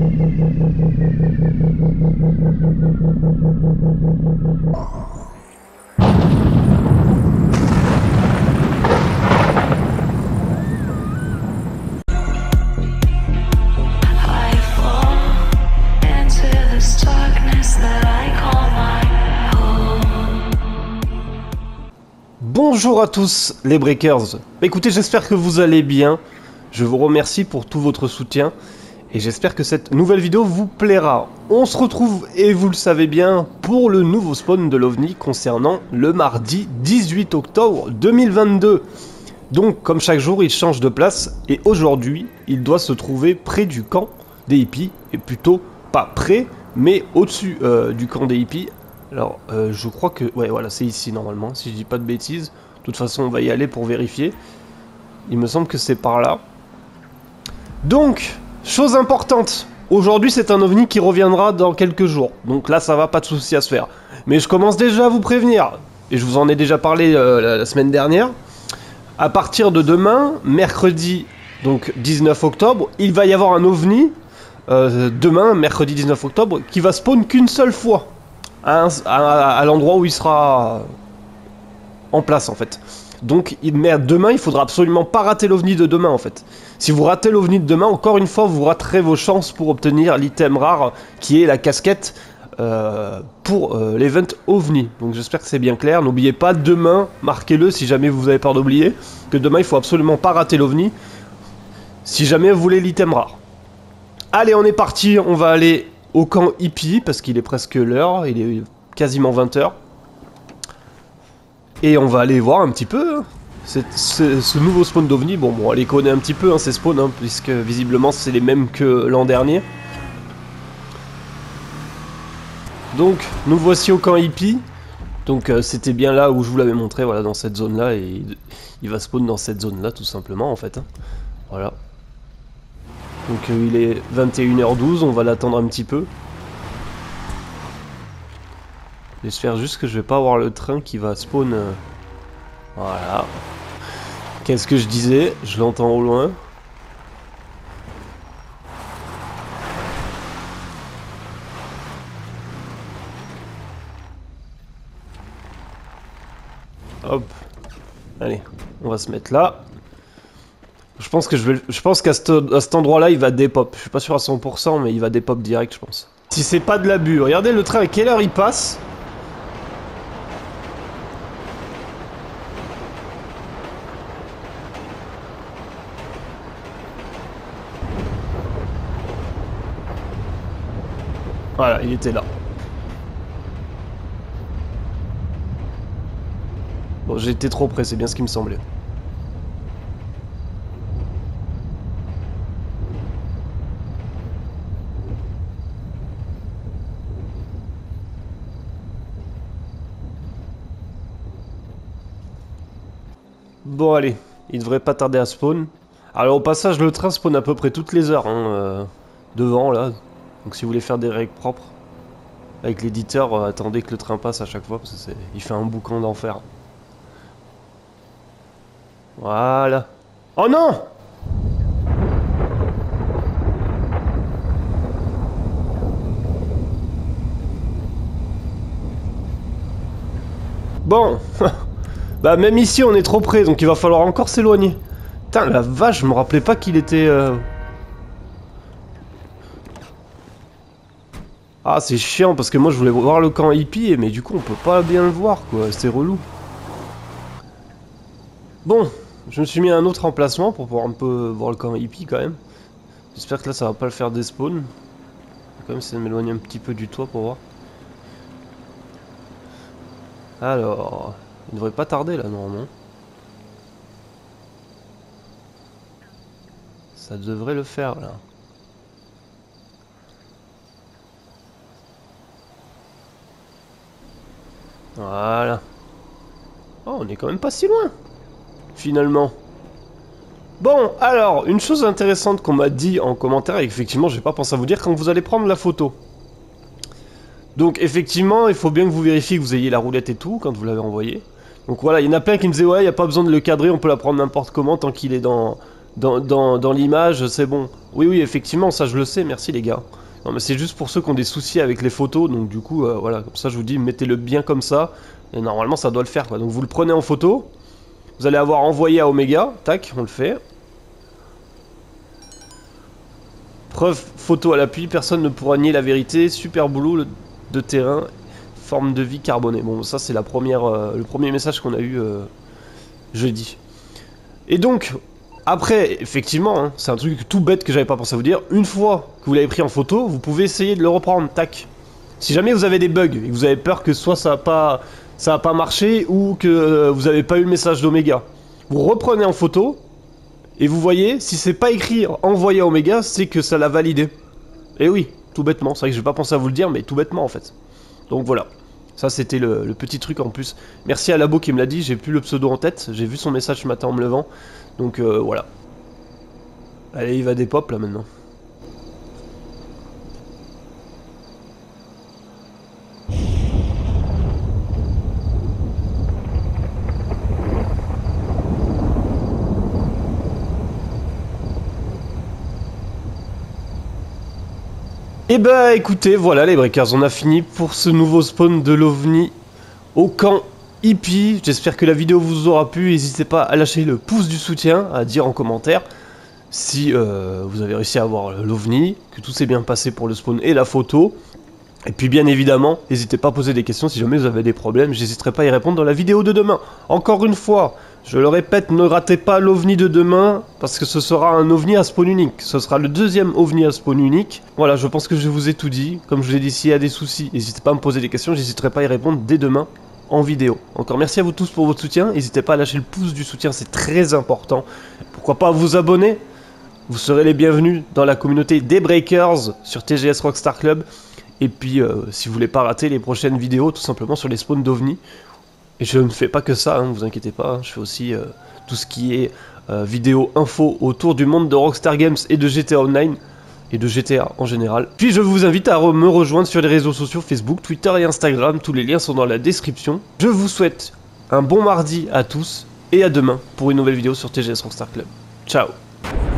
Bonjour à tous les Breakers. Écoutez, j'espère que vous allez bien. Je vous remercie pour tout votre soutien et j'espère que cette nouvelle vidéo vous plaira. On se retrouve, et vous le savez bien, pour le nouveau spawn de l'OVNI concernant le mardi 18 octobre 2022. Donc, comme chaque jour, il change de place et aujourd'hui, il doit se trouver près du camp des hippies, et plutôt pas près, mais au-dessus du camp des hippies. Alors, je crois que... ouais, voilà, c'est ici, normalement, si je dis pas de bêtises. De toute façon, on va y aller pour vérifier. Il me semble que c'est par là. Donc, chose importante. Aujourd'hui, c'est un OVNI qui reviendra dans quelques jours. Donc là, ça va, pas de souci à se faire. Mais je commence déjà à vous prévenir. Et je vous en ai déjà parlé la semaine dernière. À partir de demain, mercredi, donc 19 octobre, il va y avoir un OVNI. Demain, mercredi 19 octobre, qui va spawn qu'une seule fois. À l'endroit où il sera en place en fait. Donc demain il faudra absolument pas rater l'OVNI de demain en fait. Si vous ratez l'OVNI de demain, encore une fois vous raterez vos chances pour obtenir l'item rare qui est la casquette pour l'event OVNI. Donc j'espère que c'est bien clair. N'oubliez pas, demain, marquez-le si jamais vous avez peur d'oublier, que demain il faut absolument pas rater l'OVNI si jamais vous voulez l'item rare. Allez, on est parti, on va aller au camp hippie, parce qu'il est presque l'heure, il est quasiment 20h. Et on va aller voir un petit peu hein, ce nouveau spawn d'OVNI. Bon, on les connaît un petit peu, hein, ces spawns, hein, puisque visiblement c'est les mêmes que l'an dernier. Donc, nous voici au camp hippie. Donc, c'était bien là où je vous l'avais montré, voilà, dans cette zone-là, et il va spawn dans cette zone-là, tout simplement, en fait. Hein. Voilà. Donc il est 21h12, on va l'attendre un petit peu. J'espère juste que je vais pas avoir le train qui va spawn. Voilà. Qu'est-ce que je disais? Je l'entends au loin. Hop. Allez, on va se mettre là. Je pense qu'à cet endroit-là, il va dépop. Je suis pas sûr à 100%, mais il va dépop direct, je pense. Si c'est pas de l'abus, regardez le train à quelle heure il passe. Voilà, il était là. Bon, j'ai été trop près, c'est bien ce qui me semblait. Bon allez, il devrait pas tarder à spawn. Alors au passage, le train spawn à peu près toutes les heures, hein, devant là. Donc si vous voulez faire des règles propres avec l'éditeur, attendez que le train passe à chaque fois, parce que il fait un boucan d'enfer. Voilà. Oh non! Bon. Bah même ici on est trop près, donc il va falloir encore s'éloigner. Putain la vache, je me rappelais pas qu'il était... Ah c'est chiant parce que moi je voulais voir le camp hippie, mais du coup on peut pas bien le voir quoi, c'est relou. Bon, je me suis mis à un autre emplacement pour pouvoir un peu voir le camp hippie quand même. J'espère que là ça va pas le faire despawn. Quand même essayer de m'éloigner un petit peu du toit pour voir. Alors... il devrait pas tarder là normalement. Ça devrait le faire là. Voilà. Oh, on est quand même pas si loin finalement. Bon, alors, une chose intéressante qu'on m'a dit en commentaire, et effectivement j'ai pas pensé à vous dire, quand vous allez prendre la photo. Donc effectivement, il faut bien que vous vérifiez que vous ayez la roulette et tout quand vous l'avez envoyée. Donc voilà, il y en a plein qui me disaient ouais, il n'y a pas besoin de le cadrer, on peut la prendre n'importe comment tant qu'il est dans l'image, c'est bon. Oui, oui, effectivement, ça je le sais, merci les gars. Non mais c'est juste pour ceux qui ont des soucis avec les photos, donc du coup voilà, comme ça je vous dis mettez-le bien comme ça, et normalement ça doit le faire quoi. Donc vous le prenez en photo, vous allez avoir envoyé à Omega, tac, on le fait. Preuve photo à l'appui, personne ne pourra nier la vérité, super boulot de terrain, forme de vie carbonée. Bon ça c'est la première, le premier message qu'on a eu jeudi. Et donc, après, effectivement, hein, c'est un truc tout bête que j'avais pas pensé à vous dire, une fois que vous l'avez pris en photo, vous pouvez essayer de le reprendre, tac. Si jamais vous avez des bugs et que vous avez peur que soit ça a pas marché ou que vous avez pas eu le message d'Omega, vous reprenez en photo et vous voyez, si c'est pas écrit envoyé à Omega, c'est que ça l'a validé. Et oui, tout bêtement, c'est vrai que j'ai pas pensé à vous le dire, mais tout bêtement en fait. Donc voilà. Ça c'était le petit truc en plus. Merci à Labo qui me l'a dit, j'ai plus le pseudo en tête, j'ai vu son message ce matin en me levant. Donc voilà. Allez, il va des pop là maintenant. Et bah écoutez, voilà les breakers, on a fini pour ce nouveau spawn de l'OVNI au camp hippie. J'espère que la vidéo vous aura plu, n'hésitez pas à lâcher le pouce du soutien, à dire en commentaire si vous avez réussi à avoir l'OVNI, que tout s'est bien passé pour le spawn et la photo. Et puis bien évidemment, n'hésitez pas à poser des questions si jamais vous avez des problèmes, j'hésiterai pas à y répondre dans la vidéo de demain. Encore une fois, je le répète, ne ratez pas l'OVNI de demain, parce que ce sera un OVNI à spawn unique. Ce sera le deuxième OVNI à spawn unique. Voilà, je pense que je vous ai tout dit. Comme je vous l'ai dit, s'il y a des soucis, n'hésitez pas à me poser des questions, j'hésiterai pas à y répondre dès demain en vidéo. Encore merci à vous tous pour votre soutien, n'hésitez pas à lâcher le pouce du soutien, c'est très important. Pourquoi pas vous abonner? Vous serez les bienvenus dans la communauté des Breakers sur TGS Rockstar Club. Et puis, si vous voulez pas rater les prochaines vidéos, tout simplement sur les spawns d'OVNI. Et je ne fais pas que ça, hein, vous inquiétez pas, hein, je fais aussi tout ce qui est vidéo info autour du monde de Rockstar Games et de GTA Online, et de GTA en général. Puis je vous invite à me rejoindre sur les réseaux sociaux Facebook, Twitter et Instagram, tous les liens sont dans la description. Je vous souhaite un bon mardi à tous, et à demain pour une nouvelle vidéo sur TGS Rockstar Club. Ciao.